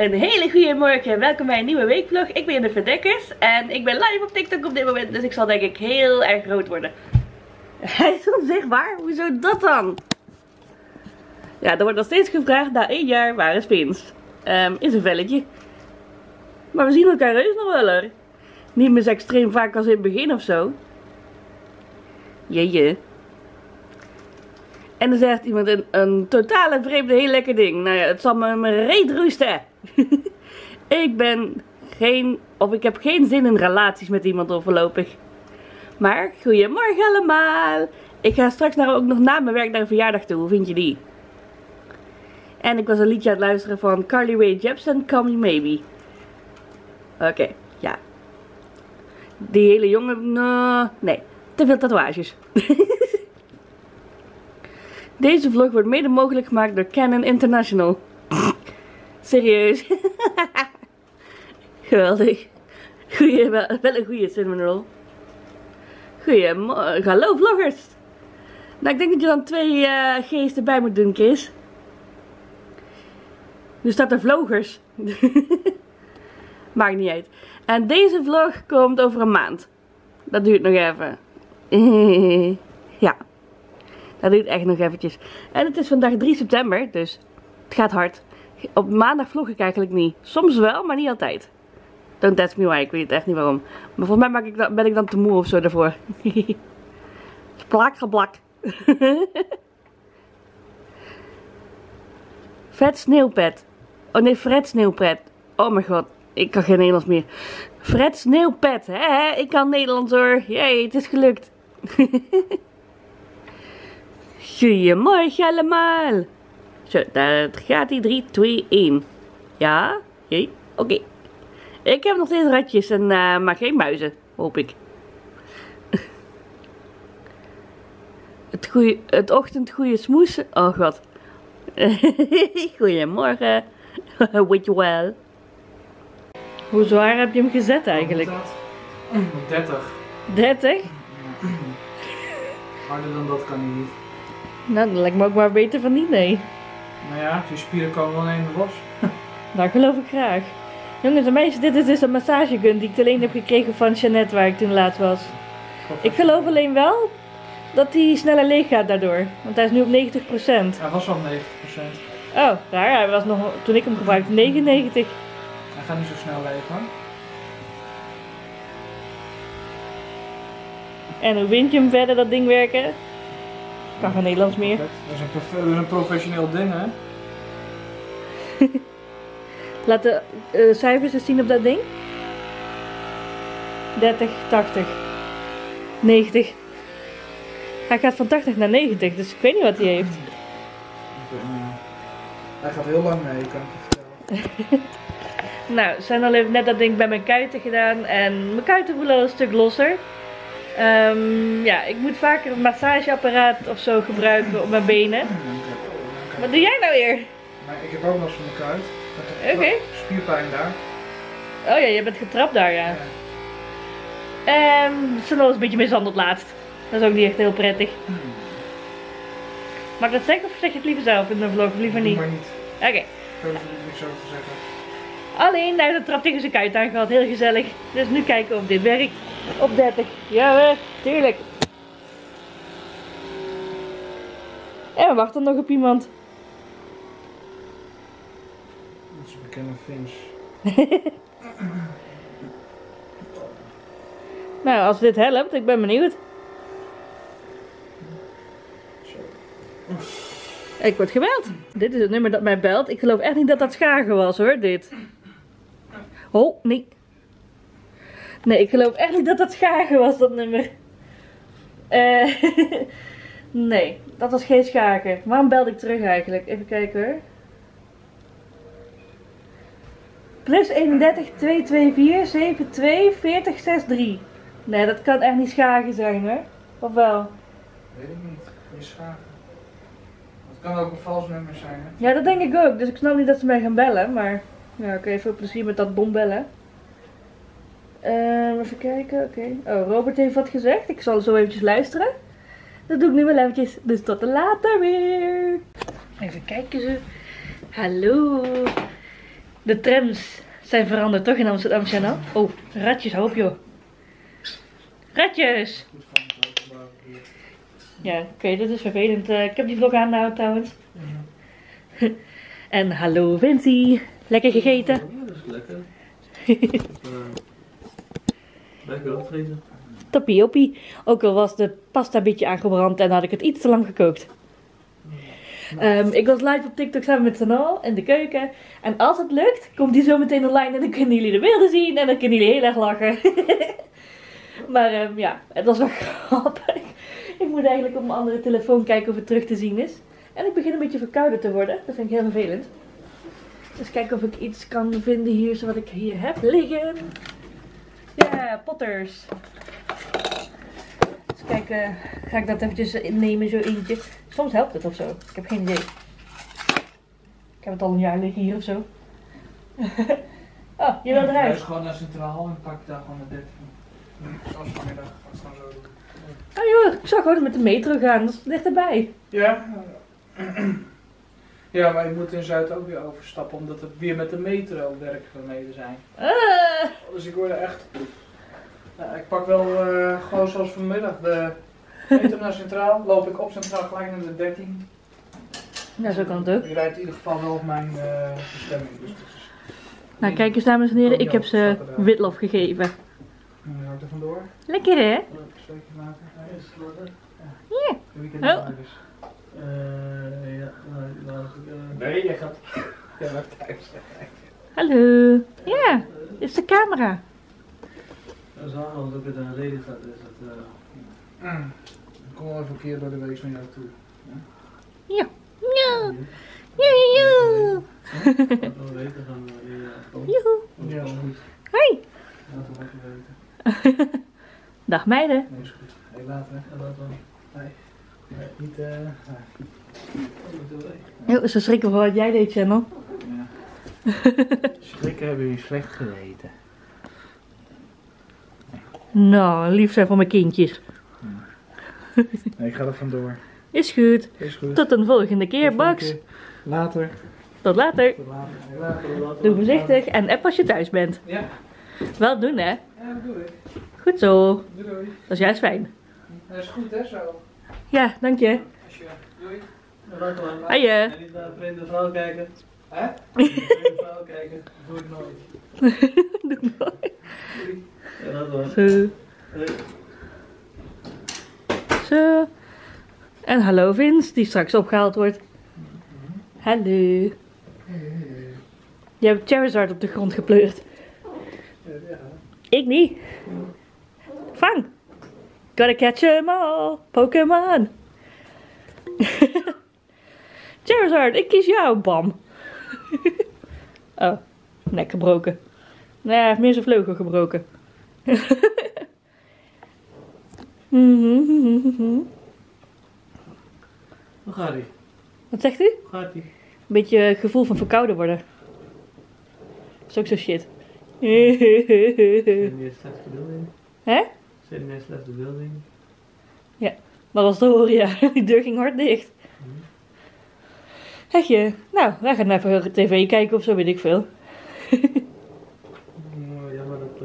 Een hele goede morgen, welkom bij een nieuwe weekvlog. Ik ben de Verdekkers en ik ben live op TikTok op dit moment, dus ik zal denk ik heel erg groot worden. Hij is onzichtbaar? Hoezo dat dan? Ja, er wordt nog steeds gevraagd na 1 jaar, waar is Vince? Is een velletje. Maar we zien elkaar heus nog wel hoor. Niet meer zo extreem vaak als in het begin of zo. Jeetje. En dan zegt iemand een totale vreemde heel lekker ding. Nou ja, het zal me reet roesten. Ik heb geen zin in relaties met iemand voorlopig. Maar, goedemorgen allemaal. Ik ga straks ook nog na mijn werk naar een verjaardag toe. Hoe vind je die? En ik was een liedje aan het luisteren van Carly Rae Jepsen, Call Me Maybe. Oké, ja. Die hele jongen, nee, te veel tatoeages. Deze vlog wordt mede mogelijk gemaakt door Canon International. Serieus. Geweldig. Wel een goede cinnamon roll. Goedemorgen. Hallo vloggers. Nou, ik denk dat je dan 2 G's erbij moet doen, Chris. Nu staat er vlogers. Maakt niet uit. En deze vlog komt over een maand. Dat duurt nog even. Ja. Dat duurt echt nog eventjes. En het is vandaag 3 september, dus het gaat hard. Op maandag vlog ik eigenlijk niet. Soms wel, maar niet altijd. Don't ask me why, ik weet het echt niet waarom. Maar volgens mij ben ik dan te moe of zo daarvoor. Plak, geblak. Vet sneeuwpet. Oh nee, Fred sneeuwpet. Oh mijn god, ik kan geen Nederlands meer. Fred sneeuwpet, hè? Ik kan Nederlands hoor. Jee, het is gelukt. Goedemorgen allemaal. Zo, daar gaat die 3, 2, 1. Ja? Jee? Oké. Ik heb nog steeds ratjes en maar geen muizen, hoop ik. Het ochtendgoeie smoes. Oh god. Goedemorgen. Weet je wel. Hoe zwaar heb je hem gezet eigenlijk? 30. 30? Harder dan dat kan hij niet. Nou, dat lijkt me ook maar beter van niet, nee. Nou ja, die spieren komen wel in de los. Nou, geloof ik graag. Jongens en meisjes, dit is dus een massagegun die ik alleen heb gekregen van Jeannette waar ik toen laatst was. Ik geloof alleen wel dat hij sneller leeg gaat daardoor. Want hij is nu op 90%. Hij was al 90%. Oh, raar. Hij was nog, toen ik hem gebruikte, 99. Hij gaat niet zo snel leeg hoor. En hoe vind je hem verder, dat ding werken? Kan geen Nederlands meer. Dat is een professioneel ding hè. Laat de cijfers eens zien op dat ding. 30, 80, 90. Hij gaat van 80 naar 90, dus ik weet niet wat hij heeft. Hij gaat heel lang mee, kan ik je vertellen. Nou, Sandal heeft net dat ding bij mijn kuiten gedaan en mijn kuiten voelen al een stuk losser. Ja, ik moet vaker een massageapparaat of zo gebruiken op mijn benen. Wat doe jij nou weer? Maar ik heb ook last van mijn kuit. Oké. Spierpijn daar. Oh ja, je bent getrapt daar, ja. Sandal is een beetje mishandeld laatst. Dat is ook niet echt heel prettig. Mag ik dat zeggen of zeg je het liever zelf in een vlog of liever niet? Maar niet. Oké. Ik heb er niks over te zeggen. Alleen, hij heeft een trap tegen zijn kuit aangehad. Heel gezellig. Dus nu kijken of dit werkt. Op 30. Ja hoor, tuurlijk. En we wachten nog op iemand. Dat is een bekende Vince. Nou, als dit helpt, ik ben benieuwd. Ik word gebeld. Dit is het nummer dat mij belt. Ik geloof echt niet dat dat Schagen was hoor, dit. Oh, nee. Nee, ik geloof echt niet dat dat Schagen was, dat nummer. Nee, dat was geen Schagen. Waarom belde ik terug eigenlijk? Even kijken hoor. Plus 31 224 72 40 63. Nee, dat kan echt niet Schagen zijn hoor. Of wel? Weet ik niet. Is Schagen. Het kan ook een vals nummer zijn hè? Ja, dat denk ik ook. Dus ik snap niet dat ze mij gaan bellen. Maar ja, ik heb veel plezier met dat dom bellen. Even kijken, oké. Oh, Robert heeft wat gezegd. Ik zal zo eventjes luisteren. Dat doe ik nu wel eventjes. Dus tot later weer. Even kijken ze. Hallo. De trams zijn veranderd toch in Amsterdam Channel? Oh, ratjes, hoop joh. Ratjes! Goed van het openbaar verkeer. Ja, oké, dit is vervelend. Ik heb die vlog aangehouden trouwens. Ja. En hallo Vincie, lekker gegeten? Ja, dat is lekker. Lekker opvreten. Toppie. Ook al was de pasta een beetje aangebrand en had ik het iets te lang gekookt. Ik was live op TikTok samen met Sanal in de keuken. En als het lukt, komt die zo meteen online en dan kunnen jullie de beelden zien. En dan kunnen jullie heel erg lachen. Maar ja, het was wel grappig. Ik moet eigenlijk op mijn andere telefoon kijken of het terug te zien is. En ik begin een beetje verkouden te worden. Dat vind ik heel vervelend. Dus kijken of ik iets kan vinden hier, zoals ik hier heb liggen. Ja, potters. Dus kijken, ga ik dat eventjes innemen, zo eentje. Soms helpt het of zo. Ik heb geen idee. Ik heb het al een jaar liggen hier of zo. Oh, je wil Hij eruit. is gewoon naar Centraal en pak daar gewoon de 13. Zoals vanmiddag. Ga ik gewoon zo doen. Oh joh, ik zou gewoon met de metro gaan. Dat is dichterbij. Ja. Ja, maar ik moet in Zuid ook weer overstappen, omdat het weer met de metro werkzaamheden zijn. Dus ik word er echt... Ja, ik pak wel gewoon zoals vanmiddag de metro naar Centraal. Loop ik op Centraal gelijk naar de 13. Nou, zo kan het ook. Ik rijd in ieder geval wel op mijn bestemming. Dus dat is... Nou, kijk eens dames en heren, ik heb ze witlof gegeven. Dan ga ik er vandoor. Lekker hè? Steekje maken. Is het lekker? Ja. De weekend Oh. dus. Ja, nou, Nee, jij gaat... Jij gaat thuis. Hallo. Ja, dit is de camera. dat is wel als ook het een reden gaat, is dat... Ik kom wel even een keer door de week naar jou toe. Ja. Ja. Ja. Dat we weten gaan we weer komen. Joehoe. Ja, is goed. Hoi. Laten we even weten. Dag meiden. Nee, is goed. Heel later. En wat dan? Nee. Nee, niet Oh, ze schrikken voor wat jij deed, Channel. Ja. Schrikken hebben jullie slecht geweten. Nou, lief zijn voor mijn kindjes. Nee, ik ga er vandoor. Is goed. Is goed. Tot een volgende keer, Tot Max. volgende keer. Later. Tot later. Tot later. Doe voorzichtig en app als je thuis bent. Ja. Wel doen, hè? Ja, dat doe ik. Goed zo. Doei. Dat is juist fijn. Dat is goed, hè, zo. Ja, dank je. Als je... Doei. Hije. En niet naar een vreemde vrouw kijken. Hè? Niet naar een vreemde vrouw kijken. Doe ik nooit. Doe nooit. Ja, dat was. Zo. Zo. En hallo Vince, die straks opgehaald wordt. Hallo. Je hebt Charizard op de grond gepleurd. Ja. Ik niet. Vang. Gotta catch 'em all. Pokémon. Charizard, ik kies jou. Bam. Oh, nek gebroken. Nee, hij heeft meer zijn vleugel gebroken. Hoe gaat ie? Wat zegt u? Hoe gaat ie? Een beetje gevoel van verkouden worden. Dat is ook zo shit. Zit je meer slecht verbeelding? Hè? Zit je meer slecht verbeelding? Dat was te horen, ja. Die deur ging hard dicht. Hegje, nou, wij gaan even tv kijken of zo, weet ik veel. Jammer dat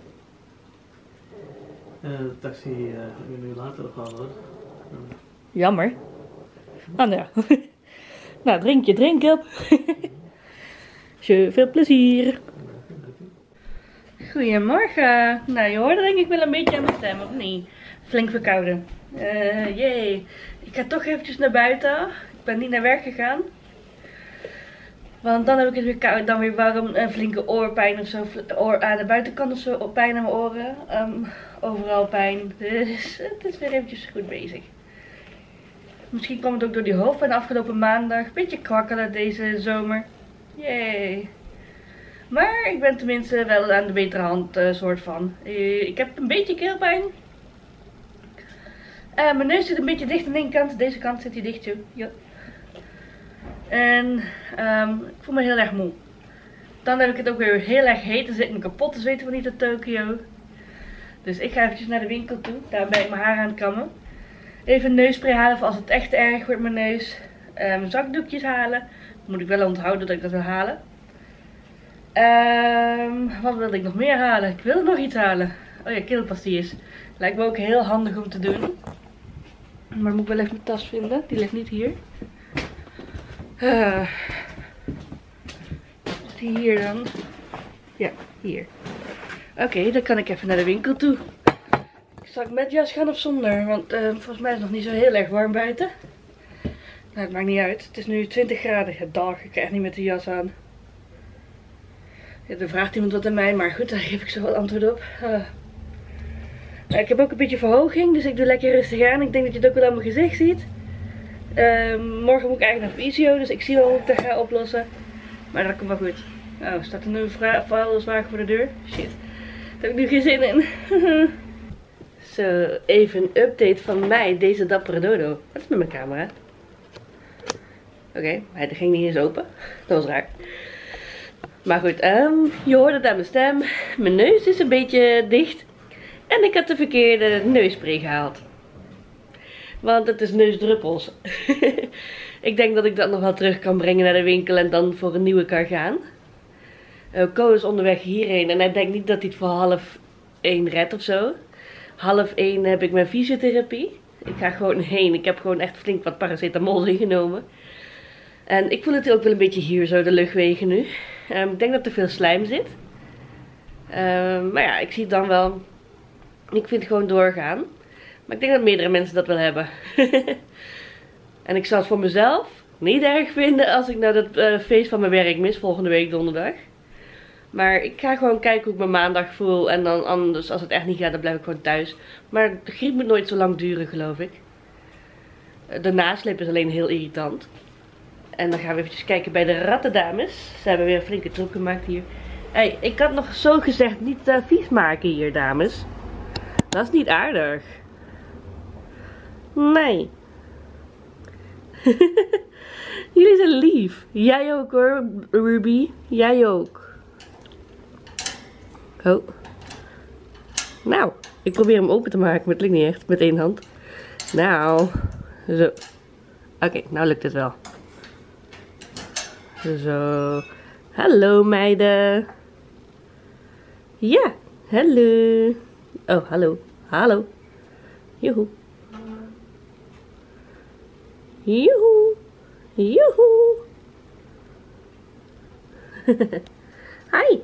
de taxi nu later gehaald wordt. Jammer. Nou, ja. Nou, drink je drink op. Veel plezier. Goedemorgen. Nou, je hoort denk ik wel een beetje aan mijn stem, of niet? Flink verkouden. Jee. Ik ga toch eventjes naar buiten. Ik ben niet naar werk gegaan. Want dan heb ik het weer koud, dan weer warm, een flinke oorpijn of zo. Aan de buitenkant of zo, pijn aan mijn oren. Overal pijn. Dus het is weer eventjes goed bezig. Misschien kwam het ook door die hoofdpijn afgelopen maandag. Beetje kwakkelen deze zomer. Yay. Maar ik ben tenminste wel aan de betere hand, soort van. Ik heb een beetje keelpijn. Mijn neus zit een beetje dicht aan de ene kant. Deze kant zit hij dicht, joh. Ja. En ik voel me heel erg moe. Dan heb ik het ook weer heel erg heet. Dan zit ik me kapot te zweten van niet uit Tokio. Dus ik ga eventjes naar de winkel toe. Daar ben ik mijn haar aan het kammen. Even een neusspray halen voor als het echt erg wordt mijn neus. Zakdoekjes halen. Moet ik wel onthouden dat ik dat wil halen. Wat wilde ik nog meer halen? Ik wilde nog iets halen. Oh ja, keelpastilles. Lijkt me ook heel handig om te doen. Maar moet ik wel even mijn tas vinden. Die ligt niet hier. Is die hier dan? Ja, hier. Oké, dan kan ik even naar de winkel toe. Zal ik met jas gaan of zonder? Want volgens mij is het nog niet zo heel erg warm buiten. Nou, het maakt niet uit. Het is nu 20 graden. Ja, dag, ik krijg niet met de jas aan. Ja, er vraagt iemand wat aan mij, maar goed, daar geef ik zo wat antwoord op. Ik heb ook een beetje verhoging, dus ik doe lekker rustig aan. Ik denk dat je het ook wel aan mijn gezicht ziet. Morgen moet ik eigenlijk naar fysio, dus ik zie wel hoe ik dat ga oplossen. Maar dat komt wel goed. Oh, staat er nu een vuilniswagen voor de deur? Shit. Daar heb ik nu geen zin in. Zo, even een update van mij, deze dappere dodo. Wat is met mijn camera? Oké, hij ging niet eens open. Dat was raar. Maar goed, je hoort het aan mijn stem. Mijn neus is een beetje dicht. En ik had de verkeerde neusspray gehaald. Want het is neusdruppels. Ik denk dat ik dat nog wel terug kan brengen naar de winkel en dan voor een nieuwe kan gaan. Ko is onderweg hierheen en hij denkt niet dat hij het voor 12:30 redt of zo. 12:30 heb ik mijn fysiotherapie. Ik ga gewoon heen. Ik heb gewoon echt flink wat paracetamol ingenomen. En ik voel het ook wel een beetje hier zo, de luchtwegen nu. Ik denk dat er veel slijm zit. Maar ja, ik zie het dan wel. Ik vind het gewoon doorgaan. Maar ik denk dat meerdere mensen dat wel hebben. En ik zal het voor mezelf niet erg vinden als ik nou dat feest van mijn werk mis volgende week donderdag. Maar ik ga gewoon kijken hoe ik me maandag voel. En dan anders, als het echt niet gaat, dan blijf ik gewoon thuis. Maar de griep moet nooit zo lang duren, geloof ik. De nasleep is alleen heel irritant. En dan gaan we even kijken bij de rattendames. Ze hebben weer een flinke troep gemaakt hier. Hey, ik had nog zo gezegd niet vies maken hier, dames. Dat is niet aardig. Nee. Jullie zijn lief. Jij ook hoor, Ruby. Jij ook. Oh. Nou, ik probeer hem open te maken, maar het lukt niet echt met één hand. Nou, zo. Oké, nou lukt het wel. Zo. Hallo meiden. Ja, hallo. Oh, hallo. Hallo. Joehoe. Joehoe. Joehoe. Hi.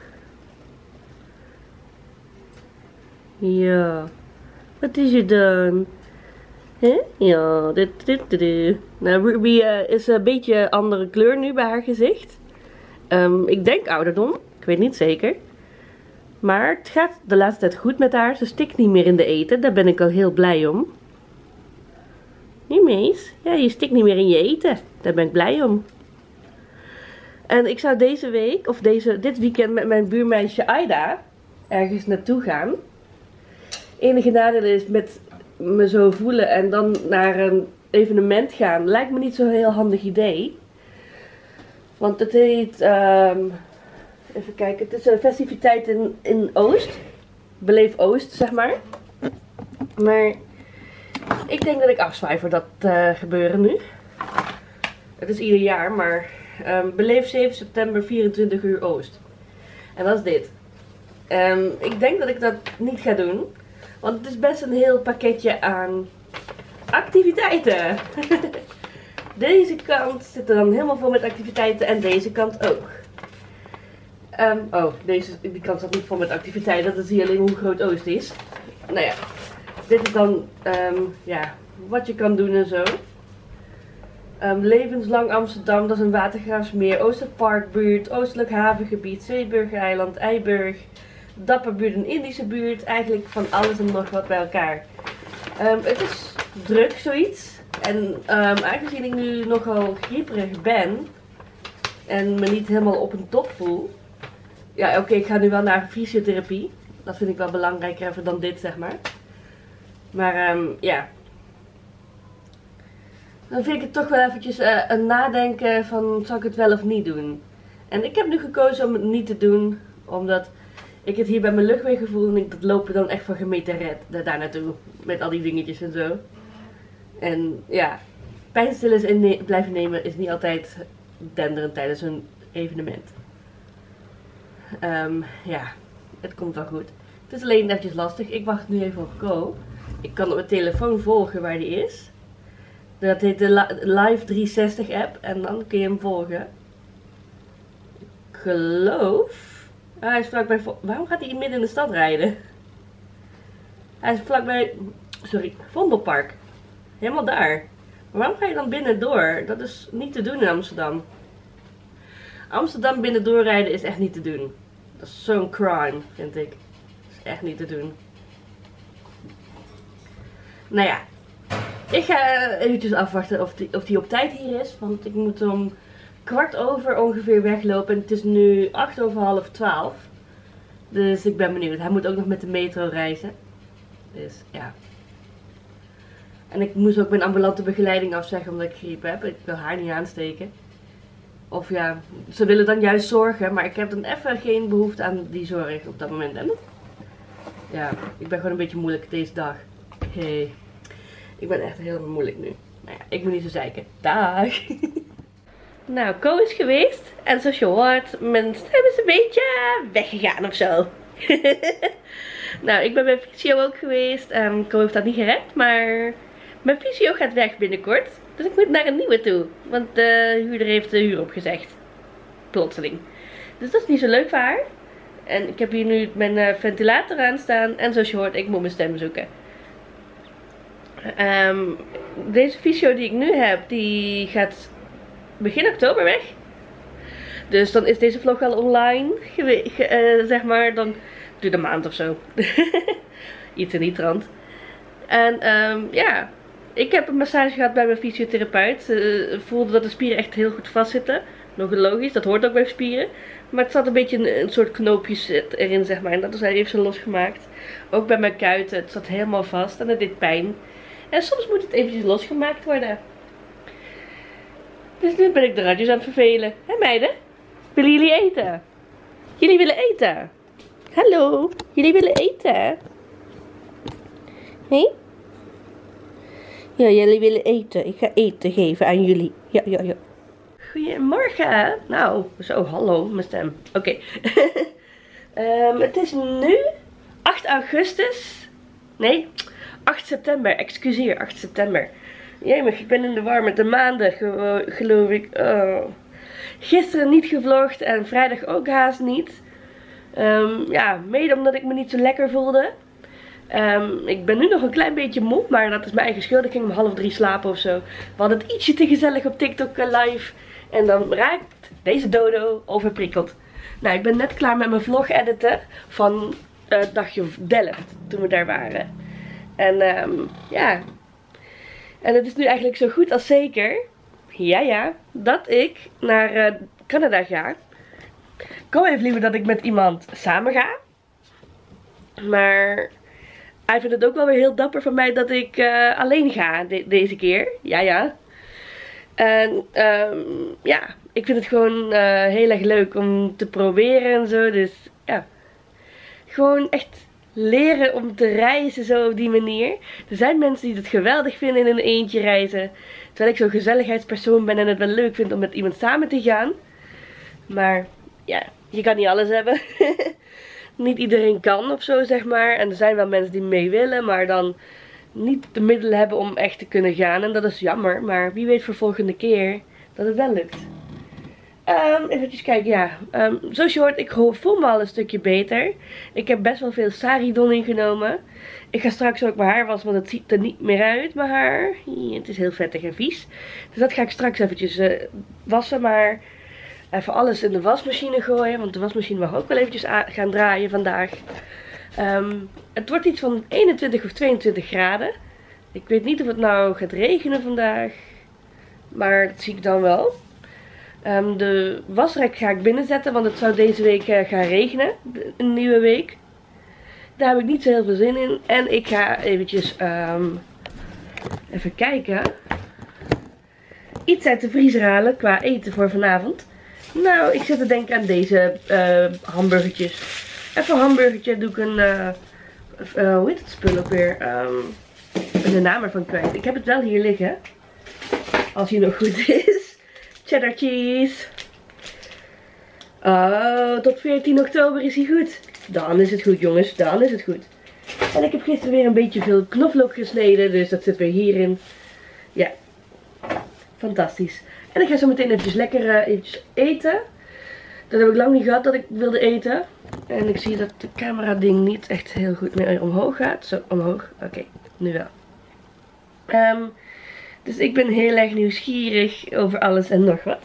Ja. Wat is er dan? Hè? Ja, Nou, Ruby is een beetje andere kleur nu bij haar gezicht. Ik denk ouderdom. Ik weet niet zeker. Maar het gaat de laatste tijd goed met haar. Ze stikt niet meer in de eten. Daar ben ik al heel blij om. Nee, Mees? Ja, je stikt niet meer in je eten. Daar ben ik blij om. En ik zou deze week, of dit weekend met mijn buurmeisje Aida ergens naartoe gaan. Enige nadeel is met me zo voelen en dan naar een evenement gaan. Lijkt me niet zo'n heel handig idee. Want het heet, even kijken, het is een festiviteit in Oost. Beleef Oost, zeg maar. Maar ik denk dat ik afzwaai voor dat gebeuren nu. Het is ieder jaar, maar beleef 7 september 24 uur Oost. En dat is dit. Ik denk dat ik dat niet ga doen. Want het is best een heel pakketje aan activiteiten. Deze kant zit er dan helemaal vol met activiteiten en deze kant ook. Die kant staat niet vol met activiteiten, dat zie je alleen hoe groot Oost is. Nou ja, dit is dan ja, wat je kan doen en zo. Levenslang Amsterdam, dat is een watergraafsmeer, Oosterparkbuurt, Oostelijk Havengebied, Zeeburgereiland, Eiburg, Dapperbuurt, een Indische buurt, eigenlijk van alles en nog wat bij elkaar. Het is druk zoiets en aangezien ik nu nogal grieperig ben en me niet helemaal op een top voel. Ja, oké, ik ga nu wel naar fysiotherapie. Dat vind ik wel belangrijker even dan dit, zeg maar. Maar ja. Dan vind ik het toch wel eventjes een nadenken van, zal ik het wel of niet doen? En ik heb nu gekozen om het niet te doen, omdat ik het hier bij mijn luchtwegen voel en ik dat lopen dan echt voor gemeten red daar naartoe. Met al die dingetjes en zo. En ja, pijnstillers blijven nemen is niet altijd denderend tijdens een evenement. Ja, het komt wel goed. Het is alleen eventjes lastig. Ik wacht nu even op Ko. Ik kan op mijn telefoon volgen waar die is. Dat heet de Live 360 app. En dan kun je hem volgen. Ik geloof... hij is vlakbij... Waarom gaat hij midden in de stad rijden? Hij is vlakbij... Sorry, Vondelpark. Helemaal daar. Maar waarom ga je dan binnendoor? Dat is niet te doen in Amsterdam. Amsterdam binnendoor rijden is echt niet te doen. Dat is zo'n crime, vind ik. Dat is echt niet te doen. Nou ja. Ik ga eventjes afwachten of die op tijd hier is. Want ik moet om 11:15 ongeveer weglopen. En het is nu 11:08. Dus ik ben benieuwd. Hij moet ook nog met de metro reizen. Dus ja. En ik moest ook mijn ambulante begeleiding afzeggen omdat ik griep heb. Ik wil haar niet aansteken. Of ja, ze willen dan juist zorgen. Maar ik heb dan even geen behoefte aan die zorg op dat moment. En ja, ik ben gewoon een beetje moeilijk deze dag. Hey. Ik ben echt heel moeilijk nu. Nou ja, ik moet niet zo zeiken. Dag! Nou, Ko is geweest. En zoals je hoort, mijn stem is een beetje weggegaan of zo. Nou, ik ben bij fysio ook geweest. Ko heeft dat niet gered. Maar mijn fysio gaat weg binnenkort. Dus ik moet naar een nieuwe toe. Want de huurder heeft de huur opgezegd. Plotseling. Dus dat is niet zo leuk voor haar. En ik heb hier nu mijn ventilator aan staan. En zoals je hoort, ik moet mijn stem zoeken. Deze fysio die ik nu heb, die gaat begin oktober weg. Dus dan is deze vlog al online, zeg maar. Dan duurt een maand of zo. Iets in die trant. En ja, ik heb een massage gehad bij mijn fysiotherapeut. Ze voelde dat de spieren echt heel goed vastzitten. Nog logisch, dat hoort ook bij spieren. Maar het zat een beetje een soort knoopjes erin, zeg maar. En dat heeft ze losgemaakt. Ook bij mijn kuiten, het zat helemaal vast en het deed pijn. En soms moet het eventjes losgemaakt worden. Dus nu ben ik de radio's aan het vervelen. Hé meiden, willen jullie eten? Jullie willen eten? Hallo, jullie willen eten? Nee? Ja, jullie willen eten. Ik ga eten geven aan jullie. Ja. Goedemorgen. Nou, zo, hallo, mijn stem. Oké. Het is nu 8 augustus. Nee, 8 september. Excuseer, 8 september. Jemig, ik ben in de war met de maanden, geloof ik. Oh. Gisteren niet gevlogd en vrijdag ook haast niet. Ja, mede omdat ik me niet zo lekker voelde. Ik ben nu nog een klein beetje moe, maar dat is mijn eigen schuld. Ik ging om 2:30 slapen of zo. We hadden het ietsje te gezellig op TikTok live. En dan raakt deze dodo overprikkeld. Nou, ik ben net klaar met mijn vlog editen van het dagje Delft, toen we daar waren. En ja, en het is nu eigenlijk zo goed als zeker, ja, dat ik naar Canada ga. Ko heeft liever dat ik met iemand samen ga. Maar hij vindt het ook wel weer heel dapper van mij dat ik alleen ga deze keer. Ja. En ja, ik vind het gewoon heel erg leuk om te proberen en zo. Dus ja, gewoon echt leren om te reizen zo op die manier. Er zijn mensen die het geweldig vinden in een eentje reizen. Terwijl ik zo'n gezelligheidspersoon ben en het wel leuk vind om met iemand samen te gaan. Maar ja, je kan niet alles hebben. Niet iedereen kan of zo, zeg maar. En er zijn wel mensen die mee willen, maar dan niet de middelen hebben om echt te kunnen gaan. En dat is jammer, maar wie weet voor volgende keer dat het wel lukt. Even kijken, ja. Zoals je hoort, ik voel me al een stukje beter. Ik heb best wel veel Saridon ingenomen. Ik ga straks ook mijn haar wassen, want het ziet er niet meer uit, mijn haar. Het is heel vettig en vies. Dus dat ga ik straks eventjes wassen, maar even alles in de wasmachine gooien. Want de wasmachine mag ook wel eventjes gaan draaien vandaag. Het wordt iets van 21 of 22 graden. Ik weet niet of het nou gaat regenen vandaag. Maar dat zie ik dan wel. De wasrek ga ik binnenzetten, want het zou deze week gaan regenen. Een nieuwe week. Daar heb ik niet zo heel veel zin in. En ik ga eventjes even kijken. Iets uit de vriezer halen qua eten voor vanavond. Nou, ik zit te denken aan deze hamburgertjes. Even een hamburgertje doe ik een... hoe heet het spul ook weer? Ik ben de naam ervan kwijt. Ik heb het wel hier liggen. Als hij nog goed is. Cheddar cheese. Oh, tot 14 oktober is hij goed. Dan is het goed, jongens. Dan is het goed. En ik heb gisteren weer een beetje veel knoflook gesneden. Dus dat zit weer hierin. Ja. Fantastisch. En ik ga zo meteen eventjes lekker eventjes eten. Dat heb ik lang niet gehad dat ik wilde eten. En ik zie dat de camera ding niet echt heel goed meer omhoog gaat. Zo, omhoog. Oké, nu wel. Dus ik ben heel erg nieuwsgierig over alles en nog wat.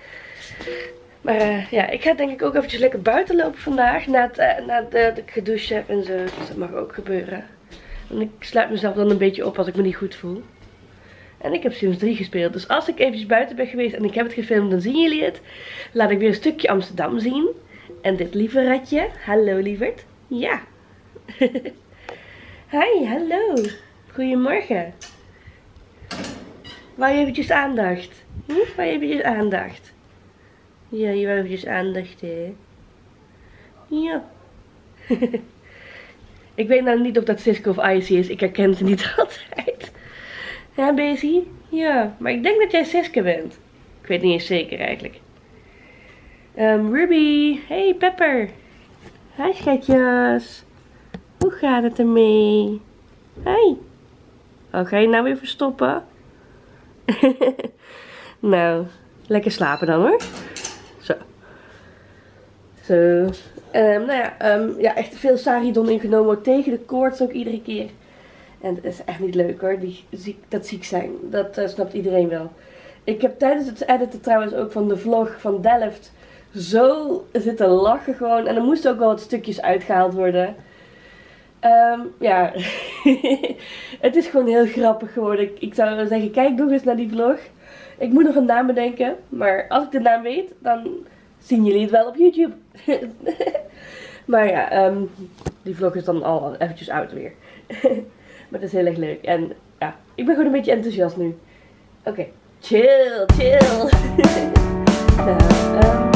Maar ja, ik ga denk ik ook eventjes lekker buiten lopen vandaag. Nadat ik gedoucht heb en zo. Dus dat mag ook gebeuren. En ik sluit mezelf dan een beetje op als ik me niet goed voel. En ik heb Sims 3 gespeeld. Dus als ik eventjes buiten ben geweest en ik heb het gefilmd, dan zien jullie het. Laat ik weer een stukje Amsterdam zien. En dit lieve ratje. Hallo lieverd. Ja. Hi, hallo. Goedemorgen. Wou je eventjes aandacht? Wou je eventjes aandacht? Ja, je wou eventjes aandacht, hè? Ja. Ik weet nou niet of dat Cisco of Icy is. Ik herken ze niet altijd. Ja, Basie? Ja, maar ik denk dat jij Siska bent. Ik weet niet eens zeker eigenlijk. Ruby. Hey, Pepper. Hi, schatjes. Hoe gaat het ermee? Hi. Oh, ga je nou weer verstoppen? Nou, lekker slapen dan hoor. Zo. Zo. Nou ja, ja, echt veel Saridon ingenomen. Ook tegen de koorts ook iedere keer. En dat is echt niet leuk hoor, dat ziek zijn. Dat snapt iedereen wel. Ik heb tijdens het editen trouwens ook van de vlog van Delft zo zitten lachen gewoon. En er moesten ook wel wat stukjes uitgehaald worden. Ja, het is gewoon heel grappig geworden. Ik zou zeggen, kijk nog eens naar die vlog. Ik moet nog een naam bedenken. Maar als ik de naam weet, dan zien jullie het wel op YouTube. Maar ja, die vlog is dan al eventjes oud weer. Maar het is heel erg leuk. En ja, ik ben gewoon een beetje enthousiast nu. Oké. Chill, chill. Nou,